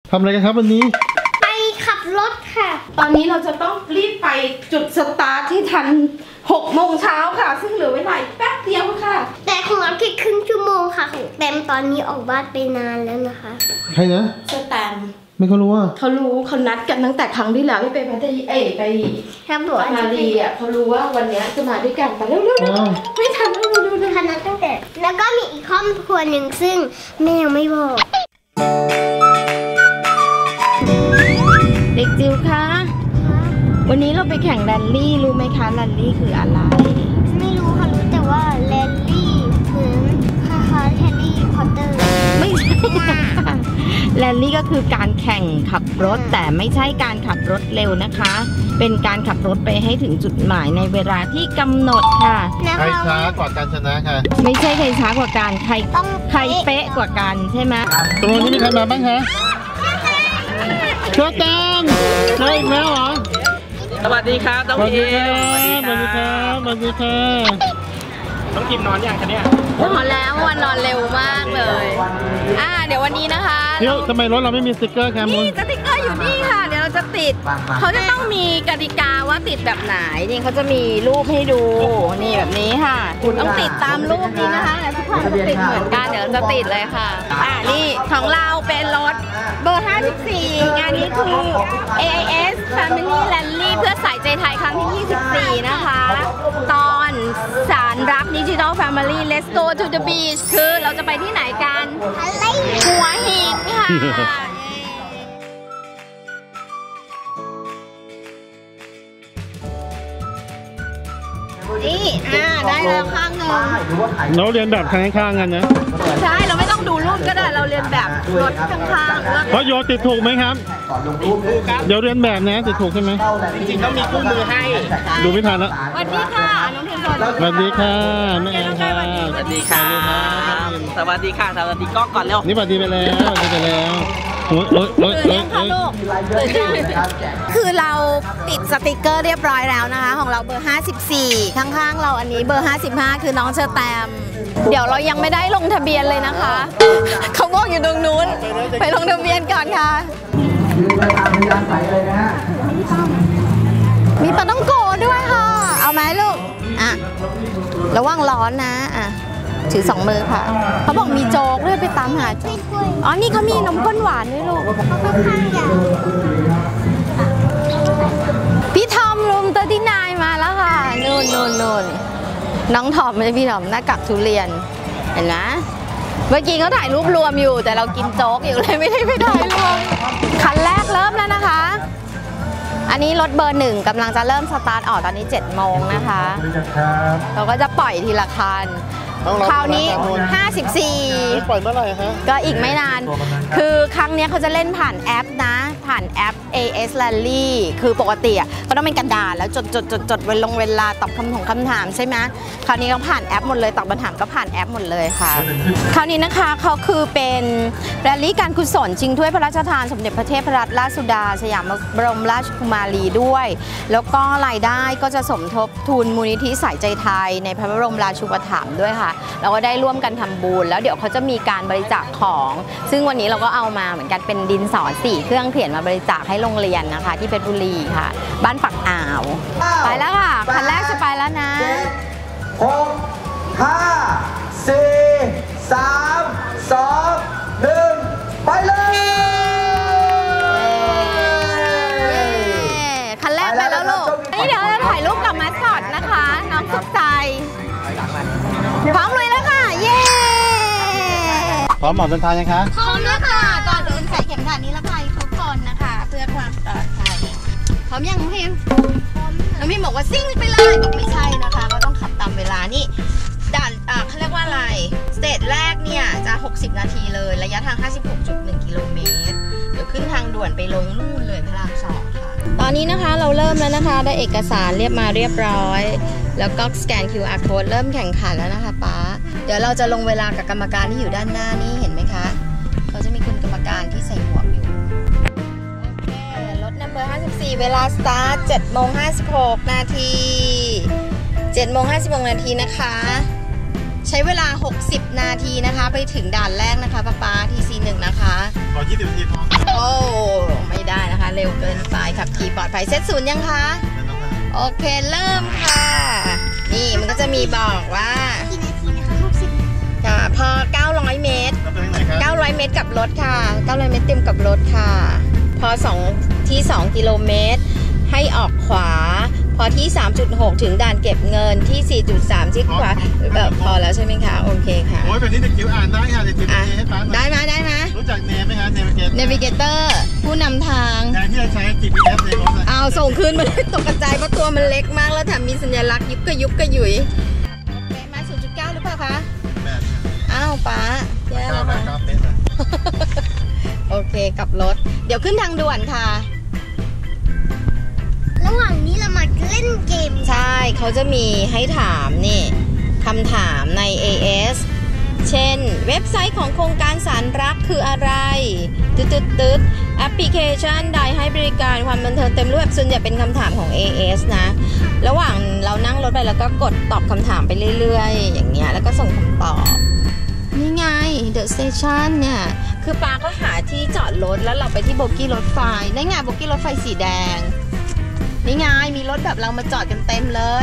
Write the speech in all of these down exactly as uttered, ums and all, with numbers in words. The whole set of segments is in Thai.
ทำอะไรกันครับวันนี้ไปขับรถค่ะตอนนี้เราจะต้องรีบไปจุดสตาร์ทที่ทันหกโมงเช้าค่ะซึ่งเหลือเวลาแป๊บเดียวค่ะแต่ของเราแค่ครึ่งชั่วโมงค่ะของแตมตอนนี้ออกบ้านไปนานแล้วนะคะใครนะสแตมไม่เขารู้ว่าเขารู้เขานัดกันตั้งแต่ครั้งที่แล้วที่ไปพัทยาเอ๋ไปมาลีอ่ะเขารู้ว่าวันนี้จะมาด้วยกันไปเร็วๆไม่ทันเร็วๆนะคะนัดตั้งแต่แล้วก็มีอีกครอบครัวหนึ่งซึ่งแม่ยังไม่บอกเด็กจิ๋วคะวันนี้เราไปแข่งแรลลี่รู้ไหมคะแรลลี่คืออะไรไม่รู้ค่ะรู้แต่ว่าแรลลี่เหมือนคล้ายๆแฮร์รี่พอตเตอร์ไม่ใช่ค่ะแรลลี่ก็คือการแข่งขับรถแต่ไม่ใช่การขับรถเร็วนะคะเป็นการขับรถไปให้ถึงจุดหมายในเวลาที่กำหนดค่ะใครช้ากว่ากันชนะค่ะไม่ใช่ใครช้ากว่ากันใครใครเป๊ะกว่ากันใช่ไหมตรงนี้มีใครมาบ้างคะเชื่อแตมเฮ้ยแล้วเหรอสวัสดีครับน้องพิมสวัสดีครับสวัสดีครับน้องพิมนอนยังคะเนี่ยนอนแล้ววันนอนเร็วมากเลยอ่าเดี๋ยววันนี้นะคะเดี๋ยวทำไมรถเราไม่มีสติ๊กเกอร์แคมูลนี่สติ๊กเกอร์อยู่นี่ค่ะเดี๋ยวเราจะติดเขาจะต้องมีกติกาว่าติดแบบไหนนี่เขาจะมีรูปให้ดูนี่แบบนี้ค่ะต้องติดตามรูปนี้นะคะแล้วทุกคนจะติดเหมือนกันเดี๋ยวเราจะติดเลยค่ะอ่านี่ของเราเป็นรถเบอร์ห้าสิบสี่งานนี้คือ เอ ไอ เอส Family Rally เพื่อสายใจไทยครั้งที่ยี่สิบสี่นะคะตอนสารรักดิจิทัล Family Let's go to the beach คือเราจะไปที่ไหนกันหัวหินค่ะนี่อ่าได้แล้วข้างหนึ่งเราเรียนแบบข้างๆกันนะใช่เราไม่ต้องดูรูปก็ได้เราเรียนแบบรถข้างๆเพราะโยติดถูกไหมครับเดี๋ยวเรียนแบบนะติดถูกใช่ไหมจริงๆต้องมีคู่มือให้ดูไม่ทันแล้วสวัสดีค่ะน้องเทนสวัสดีค่ะแม่ค่ะสวัสดีค่ะสวัสดีค่ะสวัสดีกล้องก่อนเร็วนี่สวัสดีไปแล้วสวัสดีไปแล้วโอ้ยโอ้ยโอ้ยโอ้ยโอ้ยคือเราติดสติกเกอร์เรียบร้อยแล้วนะคะของเราเบอร์ห้าสิบสี่ข้างๆเราอันนี้เบอร์ห้าสิบห้าคือน้องเชอร์แตมเดี๋ยวเรายังไม่ได้ลงทะเบียนเลยนะคะเขาบอกอยู่ตรงนู้นไปลงทะเบียนก่อนค่ะมีปลาต้องโกด้วยค่ะเอาไหมลูกอ่ะระวังร้อนนะอ่ะถือสองมือค่ะเขาบอกมีโจ๊กด้วยไปตามหาโจ๊กอ๋อนี่เขามีนมข้นหวานด้วยลูกพี่ทอมรูมเตอร์ที่นายมาแล้วค่ะนู่นนู่นนู่นน้องทอมไม่ใช่พี่ทอมหน้ากากทุเรียนเห็นไหมเมื่อกี้เขาถ่ายรูปรวมอยู่แต่เรากินโจ๊กอยู่เลยไม่ได้ไปถ่ายรวมคันแรกเริ่มแล้วนะคะอันนี้รถเบอร์หนึ่งกำลังจะเริ่มสตาร์ทออกตอนนี้เจ็ดโมงนะคะเราก็จะปล่อยทีละคันคราวนี้ห้าสิบสี่ปล่อยเมื่อไหร่ฮะก็อีกไม่นานคือครั้งนี้เขาจะเล่นผ่านแอปนะผ่านแอป เอ เอส Rally คือปกติอ่ะก็ต้องเป็นกระดาษแล้วจดจดจดจดเวลาเวลาตอบคำถามคำถามใช่ไหมคราวนี้เขาผ่านแอปหมดเลยตอบคำถามก็ผ่านแอปหมดเลยค่ะคราวนี้นะคะเขาคือเป็นแรลลี่การกุศลชิงถ้วยพระราชทานสมเด็จพระเทพรัตนราชสุดาสยามบรมราชกุมารีด้วยแล้วก็รายได้ก็จะสมทบทุนมูลนิธิสายใจไทยในพระบรมราชูปถัมภ์ด้วยค่ะเราก็ได้ร่วมกันทำบุญแล้วเดี๋ยวเขาจะมีการบริจาคของซึ่งวันนี้เราก็เอามาเหมือนกันเป็นดินสอสี่เครื่องเขียนมาบริจาคให้โรงเรียนนะคะที่เพชรบุรีค่ะบ้านปักอ่าวไปแล้วค่ะคันแรกจะไปแล้วนะหกห้าสี่สามสองหนึ่งไปเลยคันแรกไปแล้วลูกนี่เดี๋ยวเราถ่ายรูปกับมาสคอตนะคะน้องสุขใจพร้อมเลยแล้วค่ะเย้พร้อมหมอบเดินทางยังคะพร้อมแล้วค่ะก่อนอื่นใส่เข็มขัดนิรภัยทุกคนนะคะเพื่อความปลอดภัยพร้อมยังน้องพิมน้องพิมบอกว่าซิ่งไปเลยบอกไม่ใช่นะคะก็ต้องขับตามเวลานี่ด่านอ่าเขาเรียกว่าอะไรสเตจแรกเนี่ยจะหกสิบนาทีเลยระยะทาง ห้าสิบหกจุดหนึ่ง กิโลเมตรเดี๋ยวขึ้นทางด่วนไปลงนู่นเลยพระรามสองค่ะตอนนี้นะคะเราเริ่มแล้วนะคะได้เอกสารเรียบมาเรียบร้อยแล้วก็สแกน คิว อาร์ code เริ่มแข่งขันแล้วนะคะป๊าเดี๋ยวเราจะลงเวลากับกรรมการที่อยู่ด้านหน้านี่เห็นไหมคะเขาจะมีคุณกรรมการที่ใส่หมวกอยู่โอเครถนัมเบอร์ห้าสิบสี่เวลาสตาร์ท เจ็ดโมงห้าสิบหกนาที เจ็ดโมงห้าสิบหกนาทีนะคะใช้เวลาหกสิบนาทีนะคะไปถึงด่านแรกนะคะป๊าป๊า ที ซี หนึ่งนะคะขอยี่สิบนาทีพอโอ้ดภัยเซตศูนย์ยังคะโอเคเริ่มค่ะนี่มันก็จะมีบอกว่ากี่นาทีนะคะหกสิบค่ะพอเก้าร้อยเมตรเก้าร้อยเมตรกับรถค่ะเก้าร้อยเมตรเต็มกับรถค่ะพอสองที่สองกิโลเมตรให้ออกขวาพอที่ สามจุดหก ถึงด่านเก็บเงินที่ สี่จุดสาม ชิดขวาเออพอแล้วใช่ไหมคะโอเคค่ะโอ้ยแบบนี้เด็กจิ๋วอ่านได้ค่ะเด็กจิ๋วให้ฟังได้ไหมได้ไหมรู้จักเนมไหมคะเนวิเกเตอร์เนวิเกเตอร์ผู้นำทางแทนที่จะใช้ จี พี เอส ในรถเอาส่งคืนมาเลยตกกระจายเพราะตัวมันเล็กมากแล้วแถมมีสัญลักษณ์ยุบกระยุบกระยุยเป๊ะมา ศูนย์จุดเก้า หรือเปล่าคะแปดอ้าวป้าแย่แล้วค่ะโอเคกลับรถเดี๋ยวขึ้นทางด่วนค่ะระหว่างนี้เรามาเล่นเกมใช่เขาจะมีให้ถามนี่คำถามใน เอ เอส เช่นเว็บไซต์ของโครงการสารรักคืออะไรตึ๊ดตึ๊ดตึ๊ดแอปพลิเคชันใดให้บริการความบันเทิงเต็มรูปแบบส่วนใหญ่เป็นคำถามของ เอ เอส นะระหว่างเรานั่งรถไปแล้วก็กดตอบคำถามไปเรื่อยๆอย่างเงี้ยแล้วก็ส่งคำตอบนี่ไง The Station เนี่ยคือปาก็หาที่จอดรถแล้วเราไปที่โบกี้รถไฟได้ไงโบกี้รถไฟสีแดงนี่ไงมีรถแบบเรามาจอดกันเต็มเลย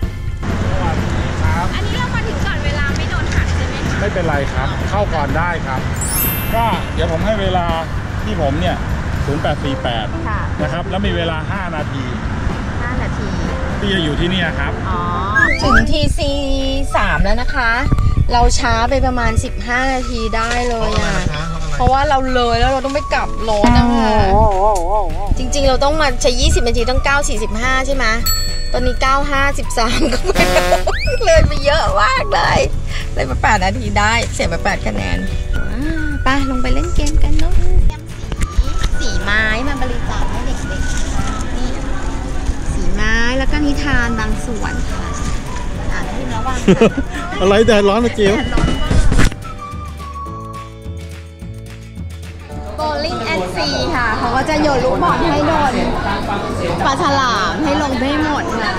อันนี้เรามาถึงก่อนเวลาไม่โดนหักใช่ไหมคะไม่เป็นไรครับเข้าก่อนได้ครับก็เดี๋ยวผมให้เวลาที่ผมเนี่ยศูนย์แปดสี่แปดนะครับแล้วมีเวลาห้านาทีห้านาทีที่จะอยู่ที่นี่ครับอ๋อถึงทีซีสามแล้วนะคะเราช้าไปประมาณสิบห้านาทีได้เลยอ่ะเพราะว่าเราเลยแล้วเราต้องไปกลับรถนะคะจริงๆเราต้องมาใช้ยี่สิบนาทีต้องเก้า สี่สิบห้าใช่ไหมตอนนี้เก้า ห้า สิบสามก็ไม่เลยไปเยอะมากเลยเลยมาแปดนาทีได้เสียไปแปดคะแนนไปลงไปเล่นเกมกันเนาะสีไม้มาบริจาคให้เด็กๆนี่สีไม้แล้วก็นิทานบางส่วนค่ะอ่านให้ระวังอะไรแดดร้อนนะจิ๋วโบลิ่งแอนด์ซีค่ะเขาก็จะโยนลูกบอลให้โดนปลาฉลามให้ลงไม่หมดค่ะ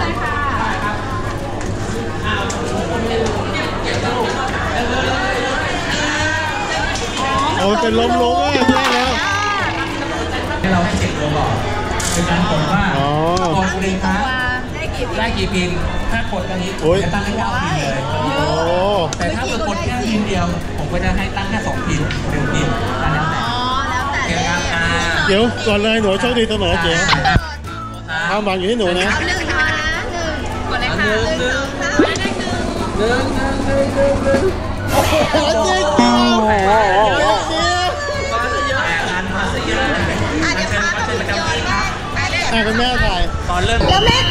โอ้เป็นล้มล้มอ่ะแย่แล้วให้เราให้เช็คตัวก่อนเป็นการกดว่ากดเลยครับได้กี่พินถ้ากดตรงนี้จะตั้งให้เก้าพินเลยแต่ถ้าเกิดกดแค่พินเดียวผมก็จะให้ตั้งแค่สองพินหนึ่งพินตั้งแล้วแต่เดี๋ยวก่อนเลยหนูโชคดีเสมอเจ๋งความหวังอยู่ที่หนูนะหนึ่งนะหนึ่งกดเลยค่ะหนึ่งหนึ่งหนึ่งหนึ่งหนึ่งหนึ่งโอ้โหเจ๋งจริงมาซะเยอะงานมาซะเยอะอาจจะพาไปโยนบ้างอ่ะคุณแม่ถ่ายตอนเริ่มแล้วแม่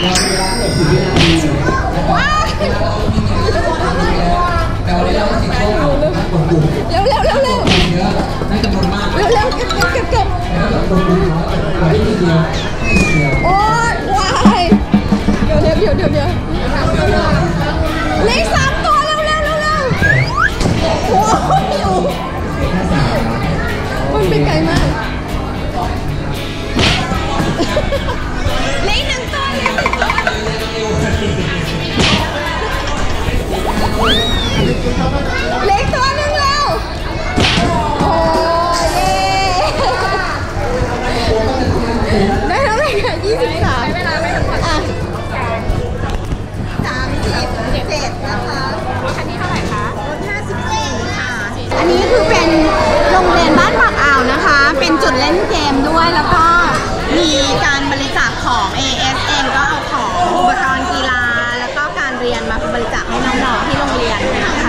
เร็วเร็วเร็วเร็วเร็วเร็วเก็บเก็บเก็บโอ๊ยวายเดี๋ยวเดี๋ยวเดี๋ยวเดี๋ยวเดี๋ยวเลขสามตัวเร็วเร็วเร็วเร็วโอ้ยมันไปไกลมากเลขหนึ่งตัวเลขหนึ่งตัวเล็กตัวหนึ่งแล้วโอ้เย่ได้เท่าไหร่ค่ะยี่สิบสามเวลาไม่ทั้งหมดอ่ะสามสิบเจ็ดนะคะคันนี้เท่าไหร่คะรถห้าสิบสี่ค่ะอันนี้คือเป็นโรงเรียนบ้านปากอ่าวนะคะเป็นจุดเล่นเกมด้วยแล้วก็มีการบริจาคของ เอ เอส เองก็เอาของอุปกรณ์กีฬาแล้วก็การเรียนมาบริจาคให้น้องๆที่โรงเรียนนะคะ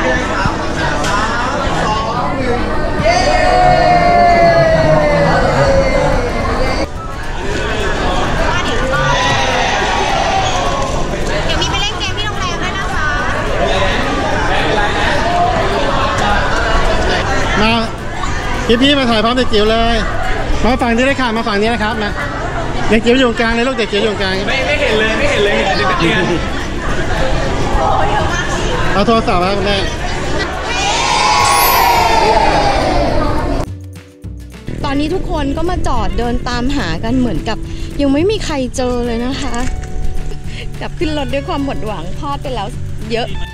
เดี๋ยวมีไปเล่นเกมที่โรงแรมด้วยนะคะมาพี่พี่มาถ่ายพร้อมเด็กจิ๋วเลยมาฝั่งนี้เลยค่ะมาฝั่งนี้นะครับนะเด็กจิ๋วอยู่กลางเลยลูกเด็กจิ๋วอยู่กลางไม่ไม่เห็นเลยไม่เห็นเลยเห็นแต่เด็กเอาโทรศัพท์มาคุณแม่ตอนนี้ทุกคนก็มาจอดเดินตามหากันเหมือนกับยังไม่มีใครเจอเลยนะคะกลับขึ้นรถด้วยความหมดหวังพลาดไปแล้วเยอะ